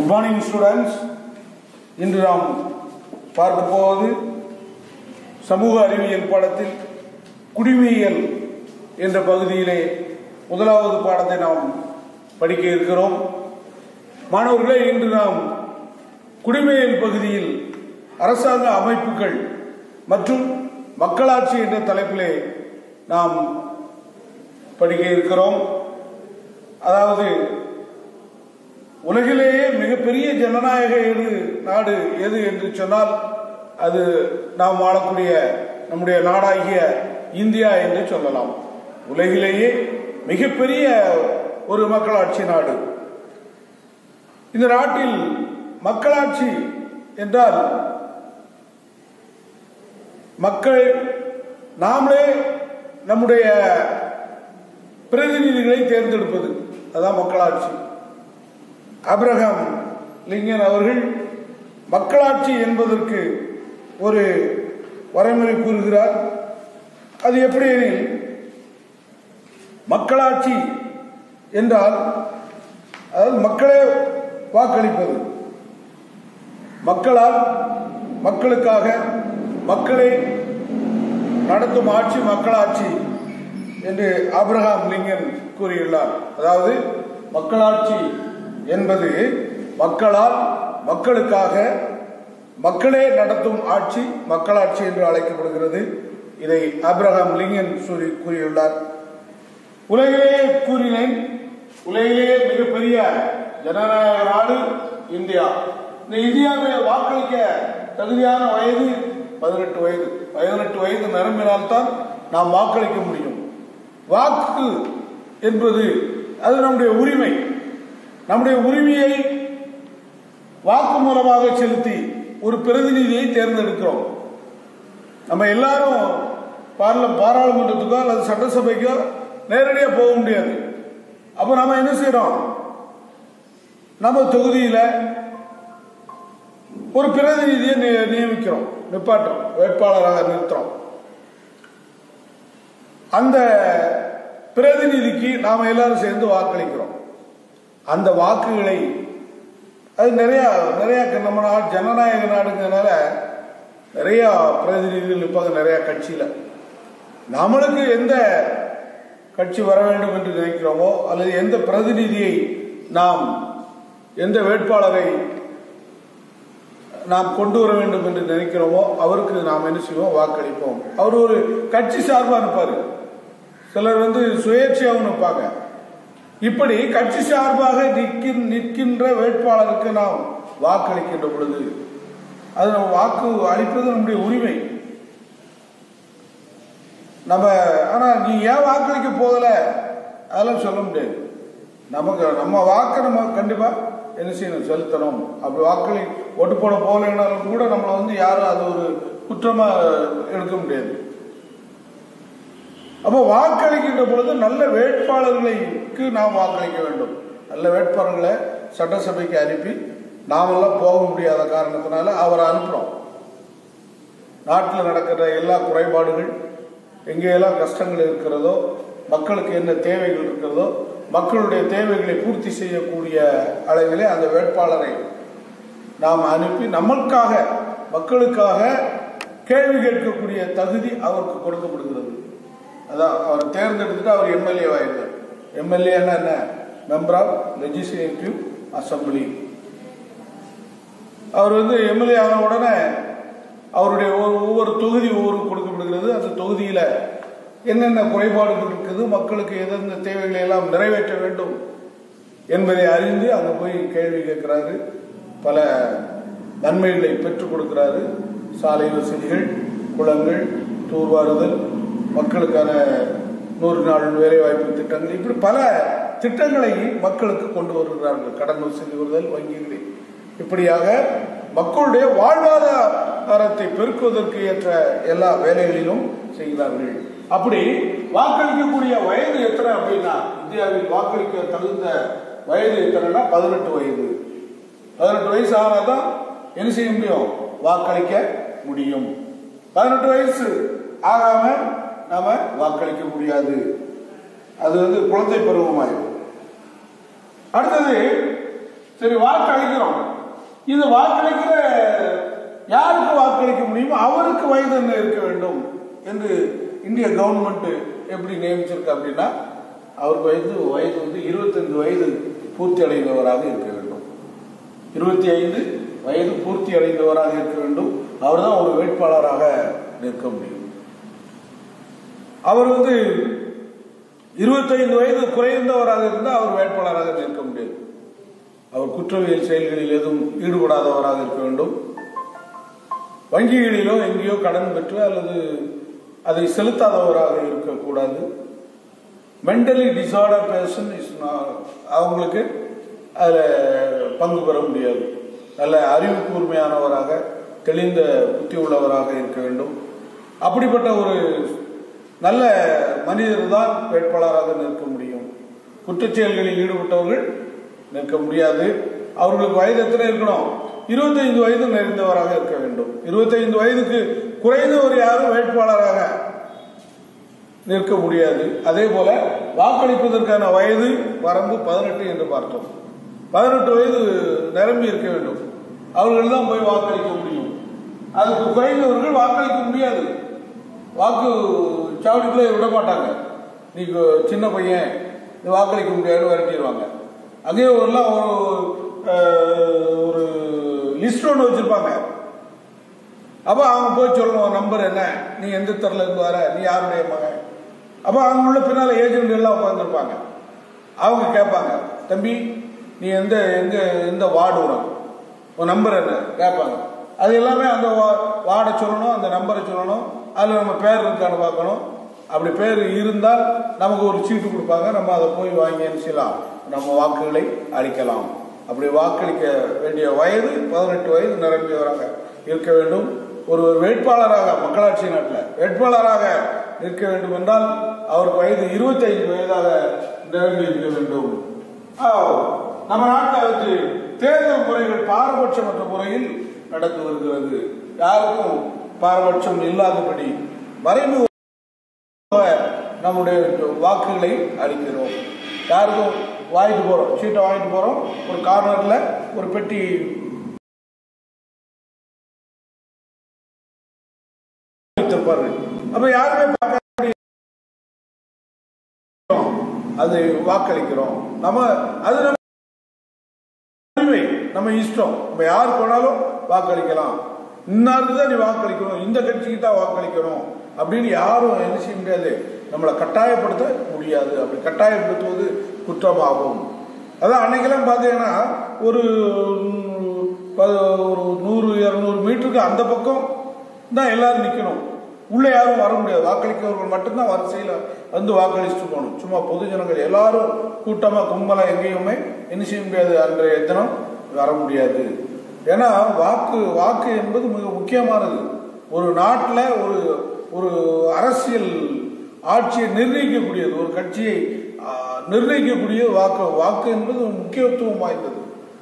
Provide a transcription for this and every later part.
Good morning students. இன்று நாம் பார்க்க போவது சமூக அறிவியல் பாடத்தில் குடிமையியல் என்ற பகுதியிலே முதலாவது பாடத்தை நாம் படிக்க இருக்கிறோம். மாணவர்களே, இன்று நாம் குடிமையியல் பகுதியில் அரசாங்க அமைப்புகள் மற்றும் மக்களாட்சி என்ற தலைப்பிலே நாம் படிக்க இருக்கிறோம். அதாவது உலகிலேயே மிகப்பெரிய ஜனநாயக நாடு எது என்று சொன்னால் அது நாம் வாழக்கூடிய நம்முடைய நாடாகிய இந்தியா என்று சொல்லலாம். உலகிலேயே மிகப்பெரிய ஒரு மக்களாட்சி நாடு. இந்த நாட்டில் மக்களாட்சி என்றால் மக்கள் நாமளே நம்முடைய பிரதிநிதிகளை தேர்ந்தெடுப்பது, அதான் மக்களாட்சி. ஆபிரகாம் லிங்கன் அவர்கள் மக்களாட்சி என்பதற்கு ஒரு வரைமுறை கூறுகிறார். அது எப்படி எனில், மக்களாட்சி என்றால் அதாவது மக்களே வாக்களிப்பது, மக்களால் மக்களுக்காக மக்களை நடத்தும் ஆட்சி மக்களாட்சி என்று ஆபிரகாம் லிங்கன் கூறியுள்ளார். அதாவது மக்களாட்சி என்பது மக்களால் மக்களுக்காக மக்களே நடத்தும் ஆட்சி மக்களாட்சி என்று அழைக்கப்படுகிறது. இதை ஆபிரகாம் லிங்கன் கூறியுள்ளார். உலகிலேயே கூறினேன், உலகிலேயே மிகப்பெரிய ஜனநாயக நாடு இந்தியா. இந்த இந்தியாவில் வாக்களிக்க தகுதியான வயது 18 வயது. 18 வயது நிரம்பினால்தான் நாம் வாக்களிக்க முடியும். வாக்கு என்பது அது நம்முடைய உரிமை. நம்முடைய உரிமையை வாக்கு மூலமாக செலுத்தி ஒரு பிரதிநிதியை தேர்ந்தெடுக்கிறோம். நம்ம எல்லாரும் பாராளுமன்றத்துக்கோ அல்லது சட்டசபைக்கோ நேரடியாக போக முடியாது. அப்ப நம்ம என்ன செய்யறோம், நம்ம தொகுதியில ஒரு பிரதிநிதியை நியமிக்கிறோம், நிப்பாட்டுறோம், வேட்பாளராக நிறுத்துறோம். அந்த பிரதிநிதிக்கு நாம எல்லாரும் சேர்ந்து வாக்களிக்கிறோம். அந்த வாக்குகளை அது நிறைய நம்ம நாடு ஜனநாயக நாடுங்கிறதுனால நிறைய பிரதிநிதிகள் இருப்பாங்க நிறைய கட்சியில. நம்மளுக்கு எந்த கட்சி வர வேண்டும் என்று நினைக்கிறோமோ அல்லது எந்த பிரதிநிதியை நாம் எந்த வேட்பாளரை நாம் கொண்டு வர வேண்டும் என்று நினைக்கிறோமோ அவருக்கு நாம் என்ன செய்வோம், வாக்களிப்போம். அவர் ஒரு கட்சி சார்பா இருப்பாரு, சிலர் சுயேட்சையாகவும் நிற்பாங்க. இப்படி கட்சி சார்பாக நிற்கின்ற வேட்பாளருக்கு நாம் வாக்களிக்கின்ற பொழுது அது நம்ம வாக்கு அளிப்பது நம்முடைய உரிமை. ஆனா நீ ஏன் வாக்களிக்க போகல அதெல்லாம் சொல்ல முடியாது. நம்ம வாக்கு நம்ம கண்டிப்பா என்ன செய்யணும், செலுத்தணும். அப்படி ஓட்டு போட போகலைன்னாலும் கூட நம்மளை யாரும் அது ஒரு குற்றமா எடுக்க முடியாது. அப்போ வாக்களிக்கின்ற பொழுது நல்ல வேட்பாளர்களுக்கு நாம் வாக்களிக்க வேண்டும். நல்ல வேட்பாளர்களை சட்டசபைக்கு அனுப்பி நாமெல்லாம் போக முடியாத காரணத்தினால அவரை அனுப்புறோம். நாட்டில் நடக்கிற எல்லா குறைபாடுகள், எங்கெல்லாம் கஷ்டங்கள் இருக்கிறதோ, மக்களுக்கு என்ன தேவைகள் இருக்கிறதோ, மக்களுடைய தேவைகளை பூர்த்தி செய்யக்கூடிய அளவிலே அந்த வேட்பாளரை நாம் அனுப்பி நம்மளுக்காக மக்களுக்காக கேள்வி கேட்கக்கூடிய தகுதி அவருக்கு கொடுக்கப்படுகிறது. அதான் அவர் தேர்ந்தெடுத்துட்டு அவர் எம்எல்ஏ ஆயிருந்தார். எம்எல்ஏன்னா என்ன, மெம்பர் ஆஃப் லெஜிஸ்லேட்டிவ் அசம்பிளி. அவர் எம்எல்ஏ ஆன உடனே அவருடைய ஒவ்வொரு தொகுதி கொடுக்கப்படுகிறது. அந்த தொகுதியில என்னென்ன குறைபாடுகள் இருக்குது, மக்களுக்கு எந்தெந்த தேவைகளை எல்லாம் நிறைவேற்ற வேண்டும் என்பதை அறிந்து அங்கே போய் கேள்வி கேட்கிறாரு. பல நன்மைகளை பெற்றுக் கொடுக்கிறாரு. சாலை வசதிகள், குளங்கள், தூர்வாறுதல், மக்களுக்கான 100 நாள் வேலைவாய்ப்பு திட்டங்கள், இப்படி பல திட்டங்களை மக்களுக்கு கொண்டு வருகிறார்கள். கடன் வசதி வருதல், வங்கிகளில், இப்படியாக மக்களுடைய வாழ்வாதாரத்தை பெருக்குவதற்கு ஏற்ற எல்லா வேலைகளிலும் செய்கிறார்கள். அப்படி வாக்களிக்கக்கூடிய வயது எத்தனை அப்படின்னா, இந்தியாவில் வாக்களிக்க தகுந்த வயது எத்தனைனா 18 வயது. 18 வயசு ஆனாதான் என்ன செய்ய முடியும், வாக்களிக்க முடியும். 18 வயசு ஆகாம நாம வாக்களிக்க முடியாது. அது குழந்தை பருவமாயிடும். அடுத்தது சரி, வாக்களிக்கிறோம். இது வாக்களிக்கிற யாருக்கு வாக்களிக்க முடியுமோ அவருக்கு வயது என்ன இருக்க வேண்டும் என்று இந்திய கவர்மெண்ட் எப்படி நியமிச்சிருக்கு அப்படின்னா, அவருக்கு வயது வந்து 25 வயது பூர்த்தி அடைந்தவராக இருக்க வேண்டும். 25 வயது பூர்த்தி அடைந்தவராக இருக்க வேண்டும். அவர் தான் ஒரு வேட்பாளராக நிற்க முடியும். அவர் வந்து 25 வயது குறைந்தவராக இருந்தால் அவர் வேட்பாளராக நிற்க முடியாது. அவர் குற்றவியல் செயல்களில் எதுவும் ஈடுபடாதவராக இருக்க வேண்டும். வங்கிகளிலோ எங்கேயோ கடன் பெற்று அல்லது அதை செலுத்தாதவராக இருக்கக்கூடாது. மென்டலி டிசார்டர் பர்சன் அவங்களுக்கு அதில் பங்கு பெற முடியாது. நல்ல அறிவு கூர்மையானவராக, தெளிந்த புத்தி உள்ளவராக இருக்க வேண்டும். அப்படிப்பட்ட ஒரு நல்ல மனிதர் தான் வேட்பாளராக நிற்க முடியும். குற்றச்செயல்களில் ஈடுபட்டவர்கள் நிற்க முடியாது. அவர்களுக்கு வயது எத்தனை இருக்கணும்? 25 வயது நிறைந்தவராக இருக்க வேண்டும். 25 வயதுக்கு குறைந்தவர் யாரும் வேட்பாளராக நிற்க முடியாது. அதே போல வாக்களிப்பதற்கான வயது வரம்பு 18 என்று பார்த்தோம். 18 வயது நிரம்பி இருக்க வேண்டும். அவர்கள் தான் போய் வாக்களிக்க முடியும். அதுக்கு குறைந்தவர்கள் வாக்களிக்க முடியாது. வாக்கு சாவடிக்குள்ளே விட மாட்டாங்க. நீ சின்ன பையன், நீ வாக்களிக்க முடியாதுன்னு விரட்டிடுவாங்க. அதே ஊர்லாம் ஒரு லிஸ்ட் ஒன்று வச்சிருப்பாங்க. அப்போ அவங்க போய் சொல்லணும், நம்பர் என்ன, நீ எந்த தெருல இருந்து வர, நீ யாருடைய மகன். அப்போ அவங்க உள்ள பின்னால ஏஜென்ட் எல்லாம் உட்காந்துருப்பாங்க. அவங்க கேட்பாங்க, தம்பி நீ எந்த வார்டு வரும், உன் நம்பர் என்ன கேட்பாங்க. அது எல்லாமே அந்த வார்டை சொல்லணும், அந்த நம்பரை சொல்லணும். அதில் நம்ம பேர் இருக்கான்னு பார்க்கணும். அப்படி பேர் இருந்தால் நமக்கு ஒரு சீட்டு கொடுப்பாங்க. நம்ம அதை போய் வாங்கி அனுப்பிச்சலாம், நம்ம வாக்குகளை அளிக்கலாம். அப்படி வாக்களிக்க வேண்டிய வயது 18 வயது நிரம்பியவராக இருக்க வேண்டும். ஒரு வேட்பாளராக, மக்களாட்சி நாட்டில் வேட்பாளராக நிற்க வேண்டும் என்றால் அவருக்கு வயது 25 வயதாக நிரம்பி இருக்க வேண்டும். நம்ம நாட்டில் வந்து தேர்தல் முறைகள் பாரபட்சமற்ற முறையில் நடந்து வருகிறது. யாருக்கும் பாரபட்சம் இல்லாதபடி மறைமுக நம்முடைய வாக்குகளை அளிக்கிறோம். யாருக்கும் வாங்கிட்டு போறோம், சீட்டை வாங்கிட்டு போறோம். ஒரு கார்னர்ல ஒரு பெட்டி வைத்திருப்பாரு. அப்ப யாருமே பார்க்க அது வாக்களிக்கிறோம். நம்ம அது நம்ம உரிமை, நம்ம இஷ்டம். நம்ம யாருக்கு வேணாலும் வாக்களிக்கலாம். இன்னாருக்கு தான் நீ வாக்களிக்கணும், இந்த கட்சிக்கு தான் வாக்களிக்கணும் அப்படின்னு யாரும் என்ன செய்ய முடியாது, நம்மளை கட்டாயப்படுத்த முடியாது. அப்படி கட்டாயப்படுத்துவது குற்றமாகும். அதான் அன்னைக்கெல்லாம் பார்த்தீங்கன்னா ஒரு 100-200 மீட்டருக்கு அந்த பக்கம் தான் எல்லாரும் நிற்கணும். உள்ளே யாரும் வர முடியாது. வாக்களிக்கிறவர்கள் மட்டும்தான் வரிசையில் வந்து வாக்களிச்சுட்டு போகணும். சும்மா பொது ஜனங்கள் எல்லாரும் கூட்டமாக கும்பலாக எங்கேயுமே என்ன செய்ய முடியாது, அன்றைய தினம் வர முடியாது. ஏன்னா வாக்கு என்பது மிக முக்கியமானது. ஒரு நாட்டில் ஒரு அரசியல் ஆட்சியை நிர்ணயிக்கக்கூடியது, ஒரு கட்சியை நிர்ணயிக்கக்கூடிய வாக்கு என்பது முக்கியத்துவம் வாய்ந்தது.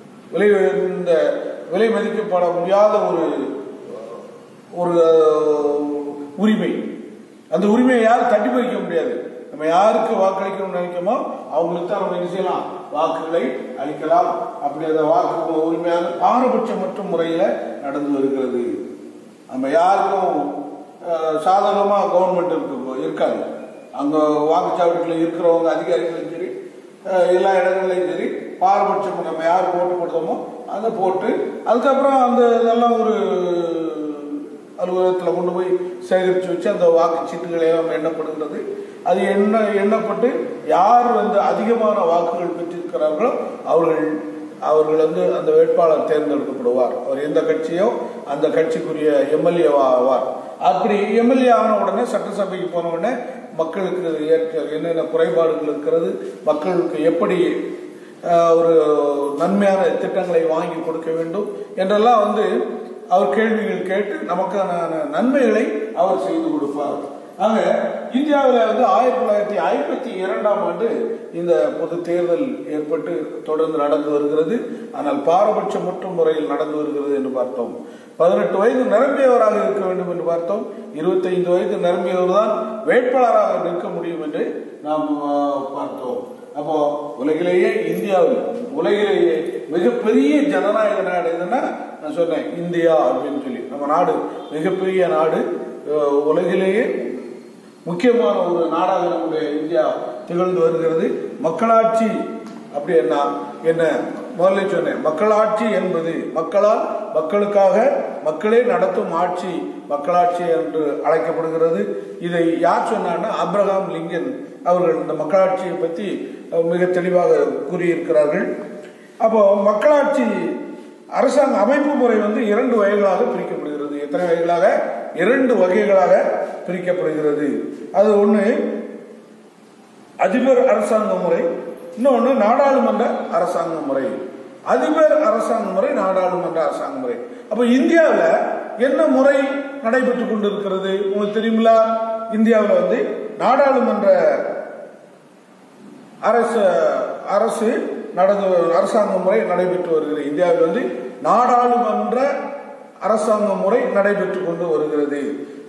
விலை மதிக்கப்பட முடியாத ஒரு உரிமை. அந்த உரிமையை யாரும் தட்டி பறிக்க முடியாது. நம்ம யாருக்கு வாக்களிக்கணும்னு நினைக்கமோ அவங்களுக்கு தான் நம்ம என்ன செய்யலாம், வாக்குகளை அளிக்கலாம். அப்படி அந்த வாக்கு உரிமையான பாரபட்சமற்ற முறையில் நடந்து வருகிறது. நம்ம யாருக்கும் சாதாரணமாக கவர்மெண்ட் இருக்காது. அங்கே வாக்குச்சாவடிகளில் இருக்கிறவங்க அதிகாரிகளும் சரி, எல்லா இடங்கள்லையும் சரி, பாரபட்சம் நம்ம யார் ஓட்டு போடுறோமோ அதை போட்டு அதுக்கப்புறம் அந்த இதெல்லாம் ஒரு அலுவலகத்தில் கொண்டு போய் சேகரித்து வச்சு அந்த வாக்குச்சீட்டுகளை எல்லாம் எண்ணப்படுகிறது. அது எண்ணப்பட்டு யார் வந்து அதிகமான வாக்குகள் பெற்றிருக்கிறார்களோ அவர்கள் வந்து அந்த வேட்பாளர் தேர்ந்தெடுக்கப்படுவார். அவர் எந்த கட்சியோ அந்த கட்சிக்குரிய எம்எல்ஏ ஆவார். அப்படி எம்எல்ஏ ஆன உடனே சட்டசபைக்கு போன உடனே மக்களுக்கு என்னென்ன குறைபாடுகள் இருக்கிறது, மக்களுக்கு எப்படி ஒரு நன்மையான திட்டங்களை வாங்கி கொடுக்க வேண்டும் என்றெல்லாம் வந்து அவர் கேள்விகள் கேட்டு நமக்கான நன்மைகளை அவர் செய்து கொடுப்பார். ஆக இந்தியாவில் வந்து 1952ஆம் ஆண்டு இந்த பொது தேர்தல் ஏற்பட்டு தொடர்ந்து நடந்து வருகிறது. ஆனால் பாரபட்சமற்ற முறையில் நடந்து வருகிறது என்று பார்த்தோம். 18 வயது நிரம்பியவராக இருக்க வேண்டும் என்று பார்த்தோம். 25 வயது நிரம்பியவர் தான் வேட்பாளராக நிற்க முடியும் என்று நாம் பார்த்தோம். அப்போ உலகிலேயே இந்தியாவில் உலகிலேயே மிகப்பெரிய ஜனநாயக நாடு எதுன்னா நான் சொன்னேன் இந்தியா அப்படின்னு சொல்லி. நம்ம நாடு மிகப்பெரிய நாடு, உலகிலேயே முக்கியமான ஒரு நாடாக நம்முடைய இந்தியா திகழ்ந்து வருகிறது. மக்களாட்சி அப்படி என்ன முதல்ல சொன்னேன். மக்களாட்சி என்பது மக்களால் மக்களுக்காக மக்களே நடத்தும் ஆட்சி மக்களாட்சி என்று அழைக்கப்படுகிறது. இதை யார் சொன்னார்னா ஆப்ரஹாம் லிங்கன் அவர்கள் இந்த மக்களாட்சியை பற்றி மிக தெளிவாக கூறியிருக்கிறார்கள். அப்போ மக்களாட்சி அரசாங்க அமைப்பு முறை வந்து 2 வகைகளாக பிரிக்கப்படுகிறது. எத்தனை வகைகளாக? 2 வகைகளாக பிரிக்கப்படுகிறது. அது ஒன்று அதிபர் அரசாங்க முறை, இன்னொன்று நாடாளுமன்ற அரசாங்க முறை. அதிபர் அரசாங்க முறை, நாடாளுமன்ற அரசாங்க முறை. அப்ப இந்தியாவில் என்ன முறை நடைபெற்றுக் கொண்டிருக்கிறது உங்களுக்கு தெரியுங்களா? இந்தியாவில் வந்து நாடாளுமன்ற அரசு அரசாங்க முறை நடைபெற்று வருகிறது. இந்தியாவில் வந்து நாடாளுமன்ற அரசாங்க முறை நடைபெற்றுக் கொண்டு வருகிறது.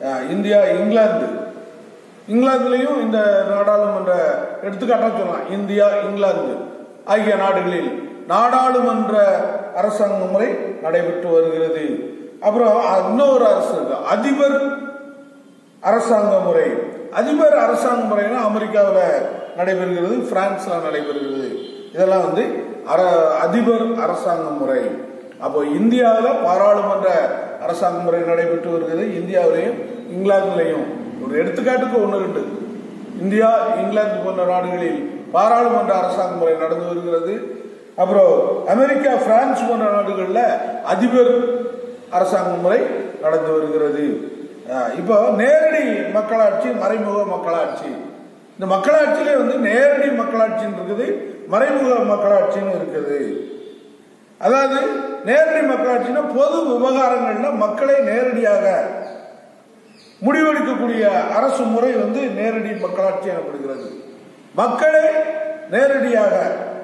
இங்கிலாந்துலையும் இந்த நாடாளுமன்ற எடுத்துக்காட்டா சொல்லலாம். இந்தியா, இங்கிலாந்து ஆகிய நாடுகளில் நாடாளுமன்ற அரசாங்க முறை நடைபெற்று வருகிறது. அப்புறம் இன்னொரு அரசு அதிபர் அரசாங்க முறை. அதிபர் அரசாங்க முறைனா அமெரிக்காவில் நடைபெறுகிறது, பிரான்ஸ்ல நடைபெறுகிறது. இதெல்லாம் வந்து அதிபர் அரசாங்க முறை. அப்போ இந்தியாவில் பாராளுமன்ற அரசாங்க முறை நடைபெற்று வருகிறது. இந்தியாவிலையும் இங்கிலாந்துலையும் ஒரு எடுத்துக்காட்டுக்கு 1-2 இந்தியா, இங்கிலாந்து போன்ற நாடுகளில் பாராளுமன்ற அரசாங்க முறை நடந்து வருகிறது. அப்புறம் அமெரிக்கா, பிரான்ஸ் போன்ற நாடுகளில் அதிபர் அரசாங்க முறை நடந்து வருகிறது. இப்போ நேரடி மக்களாட்சி, மறைமுக மக்களாட்சி. இந்த மக்களாட்சியிலே வந்து நேரடி மக்களாட்சின்னு இருக்குது, மறைமுக மக்களாட்சின்னு இருக்குது. அதாவது நேரடி மக்களாட்சினா பொது விவகாரங்கள்ல மக்களை நேரடியாக முடிவெடுக்கக்கூடிய அரசு முறை வந்து நேரடி மக்களாட்சி எனப்படுகிறது. மக்களை நேரடியாக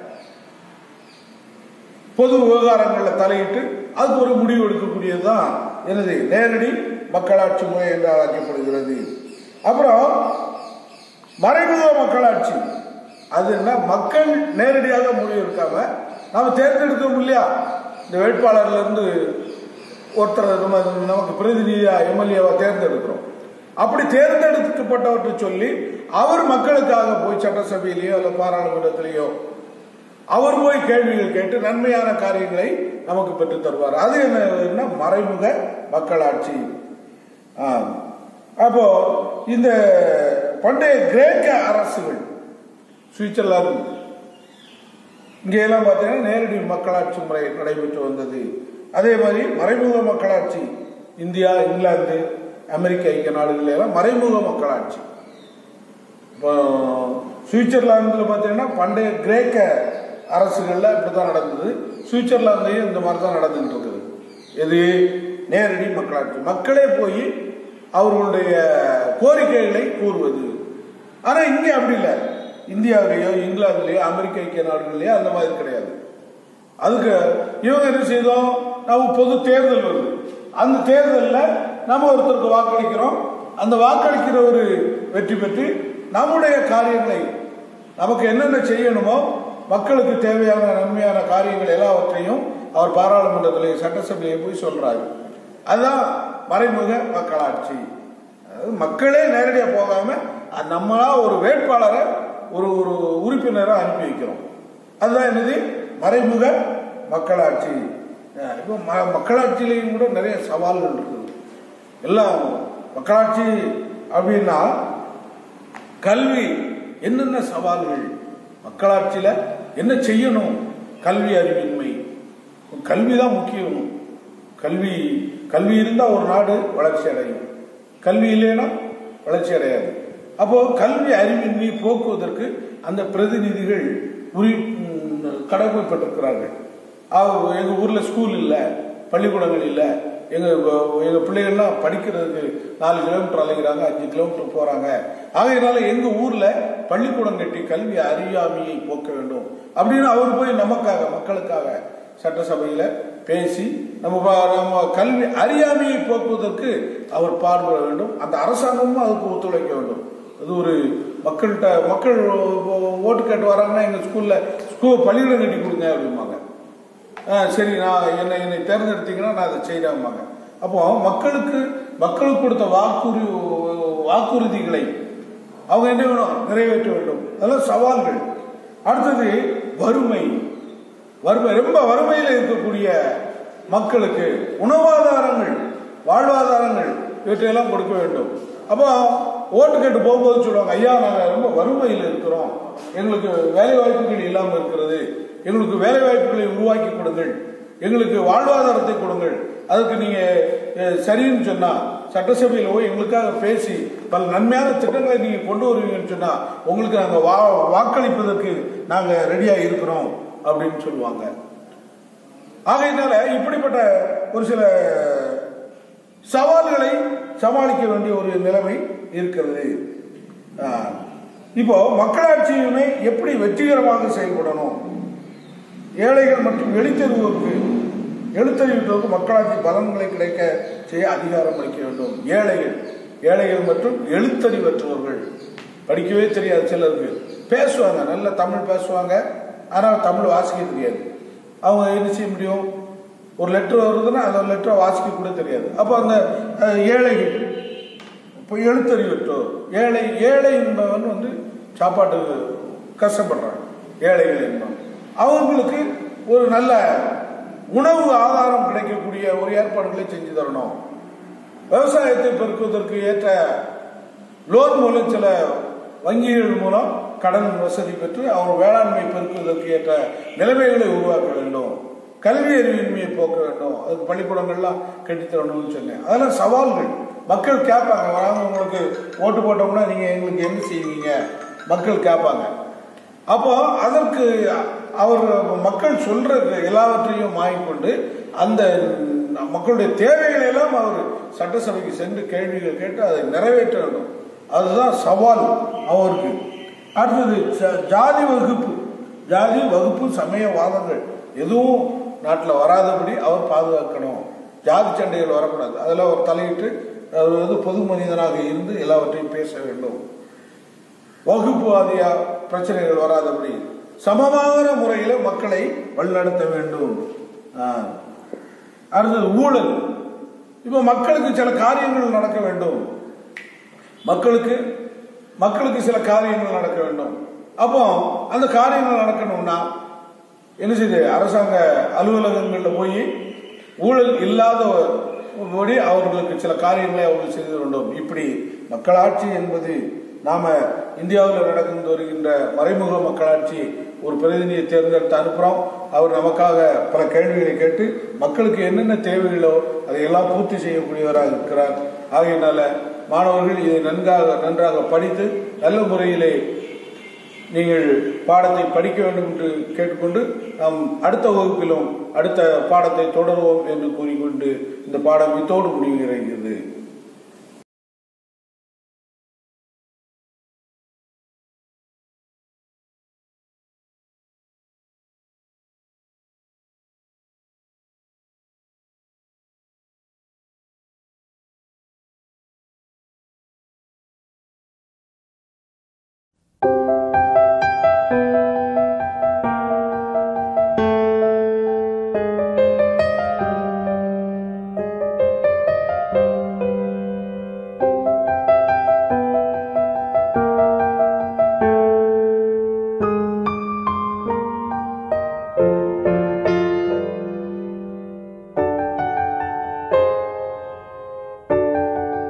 பொது விவகாரங்களில் தலையிட்டு அதுக்கு ஒரு முடிவு எடுக்கக்கூடியதுதான் எனது நேரடி மக்களாட்சி முறை என்று அழைக்கப்படுகிறது. அப்புறம் மறைமுக மக்களாட்சி, அது என்ன? மக்கள் நேரடியாக முடிவு எடுக்காம நாம தேர்ந்தெடுக்கணும் இல்லையா? இந்த வேட்பாளர்ல இருந்து ஒருத்தர் நமக்கு பிரதிநிதியா எம்எல்ஏவா தேர்ந்தெடுக்கிறோம். அப்படி தேர்ந்தெடுக்கப்பட்டவற்றை சொல்லி அவர் மக்களுக்காக போய் சட்டசபையிலேயோ அல்ல பாராளுமன்றத்திலேயோ அவர் போய் கேள்விகள் கேட்டு நன்மையான காரியங்களை நமக்கு பெற்று தருவார். அது என்ன? மறைமுக மக்களாட்சி. அப்போ இந்த பண்டைய கிரேக்க அரசுகள், சுவிட்சர்லாந்து, இங்கெல்லாம் பார்த்தீங்கன்னா நேரடி மக்களாட்சி முறை நடைபெற்று வந்தது. அதே மாதிரி மறைமுக மக்களாட்சி இந்தியா, இங்கிலாந்து, அமெரிக்க ஐக்கிய நாடுகள் எல்லாம் மறைமுக மக்களாட்சி. இப்போ சுவிட்சர்லாந்துல பார்த்தீங்கன்னா பண்டைய கிரேக்க அரசுகள்ல இப்படிதான் நடந்தது. சுவிட்சர்லாந்தையும் இந்த மாதிரி தான் நடந்துட்டு இருக்குது. எது? நேரடி மக்களாட்சி. மக்களே போய் அவர்களுடைய கோரிக்கைகளை கூறுவது. ஆனா இங்க அப்படி இல்லை. இந்தியாவிலேயோ இங்கிலாந்துலேயோ அமெரிக்க ஐக்கிய நாடுகள்லயோ அந்த மாதிரி கிடையாது. அதுக்கு இவங்க என்ன செய்தோம்? நம்ம பொது தேர்தல் வருது. அந்த தேர்தலில் நம்ம ஒருத்தருக்கு வாக்களிக்கிறோம். அந்த வாக்களிக்கிற ஒரு வெற்றி பெற்று நம்முடைய காரியங்களை, நமக்கு என்னென்ன செய்யணுமோ மக்களுக்கு தேவையான நன்மையான காரியங்கள் எல்லாவற்றையும் அவர் பாராளுமன்றத்திலே, சட்டசபையிலே போய் சொல்றாரு. அதுதான் மறைமுக மக்களாட்சி. அதாவது மக்களே நேரடியாக போகாம நம்மளா ஒரு வேட்பாளரை ஒரு உறுப்பினரை அனுப்பி வைக்கிறோம். அதுதான் என்னது? மறைமுக மக்களாட்சி. இப்போ மக்களாட்சியிலையும் கூட நிறைய சவால்கள் இருக்குது. எல்லாம் மக்களாட்சி அப்படின்னா கல்வி, என்னென்ன சவால்கள், மக்களாட்சியில என்ன செய்யணும்? கல்வி அறிவின்மை. கல்விதான் முக்கியம். கல்வி இருந்தா ஒரு நாடு வளர்ச்சி அடையும், கல்வி இல்லைன்னா வளர்ச்சி அடையாது. அப்போ கல்வி அறிவின்மை போக்குவதற்கு அந்த பிரதிநிதிகள் கடமைப்பட்டிருக்கிறார்கள். எங்க ஊர்ல ஸ்கூல் இல்லை, பள்ளிக்கூடங்கள் இல்லை, எங்க பிள்ளைகள்லாம் படிக்கிறதுக்கு 4 கிலோமீட்டர் அலைகிறாங்க, 5 கிலோமீட்டர் போறாங்க. ஆகையினால எங்க ஊர்ல பள்ளிக்கூடம் கட்டி கல்வி அறியாமையை போக்க வேண்டும் அப்படின்னு அவர் போய் நமக்காக, மக்களுக்காக சட்டசபையில பேசி நம்ம கல்வி அறியாமையை போக்குவதற்கு அவர் பாடுபட வேண்டும். அந்த அரசாங்கமும் அதுக்கு ஒத்துழைக்க வேண்டும். அது ஒரு மக்கள் ஓட்டு கேட்டு வராங்கன்னா எங்கள் ஸ்கூல் பள்ளிக்கூடம் கட்டி கொடுங்க அப்படிம்பாங்க. சரி, நான் என்னை தேர்ந்தெடுத்தீங்கன்னா நான் அதை செய்யறாம்பாங்க. அப்போ மக்களுக்கு கொடுத்த வாக்குறுதிகளை அவங்க என்ன வேணும், நிறைவேற்ற வேண்டும். அதெல்லாம் சவால்கள். அடுத்தது வறுமை. ரொம்ப வறுமையில் இருக்கக்கூடிய மக்களுக்கு உணவாதாரங்கள், வாழ்வாதாரங்கள் இவற்றையெல்லாம் கொடுக்க வேண்டும். அப்போ ஓட்டு கேட்டு போகும்போது சொல்லுவாங்க, ஐயா நாங்கள் ரொம்ப வறுமையில் இருக்கிறோம், எங்களுக்கு வேலை வாய்ப்புகள் இல்லாமல் இருக்கிறது, எங்களுக்கு வேலை வாய்ப்புகளை உருவாக்கி கொடுங்கள், எங்களுக்கு வாழ்வாதாரத்தை கொடுங்கள். அதுக்கு நீங்க சரின்னு சொன்னா சட்டசபையில் போய் எங்களுக்காக பேசி பல நன்மையான திட்டங்களை நீங்க கொண்டு வருவீங்கன்னு சொன்னா உங்களுக்கு நாங்கள் வாக்களிப்பதற்கு நாங்க ரெடியா இருக்கிறோம் அப்படின்னு சொல்லுவாங்க. ஆகையினால இப்படிப்பட்ட ஒரு சில சவால்களை சமாளிக்க வேண்டிய ஒரு நிலைமை இருக்கிறது. இப்போ மக்களாட்சியுமே எப்படி வெற்றிகரமாக செயல்படணும், ஏழைகள் மற்றும் எழுத்தறிவித்தோருக்கு மக்களாட்சி பலன்களை கிடைக்க செய்ய அதிகாரம் அளிக்க வேண்டும். ஏழைகள் மற்றும் எழுத்தறிவற்றவர்கள், படிக்கவே தெரியாது சிலருக்கு, பேசுவாங்க, நல்ல தமிழ் பேசுவாங்க, ஆனால் தமிழ் வாசிக்க தெரியாது. அவங்க என்ன செய்ய முடியும், ஒரு லெட்டர் வருதுன்னா அந்த லெட்டரை வாசிக்க கூட தெரியாது. அப்போ அந்த ஏழைகள், இப்போ எழுத்தறிவற்றோர், ஏழை என்பவன் சாப்பாட்டுக்கு கஷ்டப்படுறாங்க, ஏழைகள் என்பவன் அவங்களுக்கு ஒரு நல்ல உணவு ஆதாரம் கிடைக்கக்கூடிய ஒரு ஏற்பாடுகளை செஞ்சு தரணும். விவசாயத்தை பெருக்குவதற்கு ஏற்ற லோன் மூலம், சில வங்கிகள் மூலம் கடன் வசதி பெற்று அவர் வேளாண்மை பெருக்குவதற்கு ஏற்ற நிலைமைகளை உருவாக்க வேண்டும். கல்வி அறிவின்மையை போக்க வேண்டும். அதுக்கு பள்ளிக்கூடங்கள்லாம் கட்டித்தரணும்னு சொன்னேன். அதெல்லாம் சவால்கள். மக்கள் கேட்பாங்க, வராங்க உங்களுக்கு ஓட்டு போட்டோம்னா நீங்க எங்களுக்கு என்ன செய்வீங்க, மக்கள் கேட்பாங்க. அப்போ அதற்கு அவர் மக்கள் சொல்ற எல்லாவற்றையும் வாங்கிக்கொண்டு அந்த மக்களுடைய தேவைகளை எல்லாம் அவர் சட்டசபைக்கு சென்று கேள்விகள் கேட்டு அதை நிறைவேற்ற வேண்டும். அதுதான் சவால் அவருக்கு. அடுத்தது ஜாதி வகுப்பு சமயவாதங்கள் எதுவும் நாட்டில் வராதபடி அவர் பாதுகாக்கணும். ஜாதி சண்டைகள் வரக்கூடாது. அதில் அவர் தலையிட்டு அவர் பொது மனிதனாக இருந்து எல்லாவற்றையும் பேச வேண்டும். வகுப்புவாதியா பிரச்சனைகள் வராதபடி சமமான முறையில மக்களை வழிநடத்த வேண்டும். அடுத்தது ஊழல். இப்ப மக்களுக்கு சில காரியங்கள் நடக்க வேண்டும், மக்களுக்கு சில காரியங்கள் நடக்க வேண்டும். அப்போ அந்த காரியங்கள் நடக்கணும்னா என்ன செய்யுது, அரசாங்க அலுவலகங்கள்ல போய் ஊழல் இல்லாதபடி அவர்களுக்கு சில காரியங்களை அவர்கள் செய்து வேண்டும். இப்படி மக்களாட்சி என்பது நாம இந்தியாவில் நடந்து வருகின்ற மறைமுக மக்களாட்சி. ஒரு பிரதிநிதியை தேர்ந்தெடுத்து அனுப்புறோம், அவர் நமக்காக பல கேள்விகளை கேட்டு மக்களுக்கு என்னென்ன தேவைகளோ அதையெல்லாம் பூர்த்தி செய்யக்கூடியவராக இருக்கிறார். ஆகையினால மாணவர்கள் இதை நன்றாக படித்து நல்ல முறையிலே நீங்கள் பாடத்தை படிக்க வேண்டும் என்று கேட்டுக்கொண்டு நாம் அடுத்த வகுப்பிலும் அடுத்த பாடத்தை தொடருவோம் என்று கூறிக்கொண்டு இந்த பாடம் இத்தோடு முடிவடைகிறது. you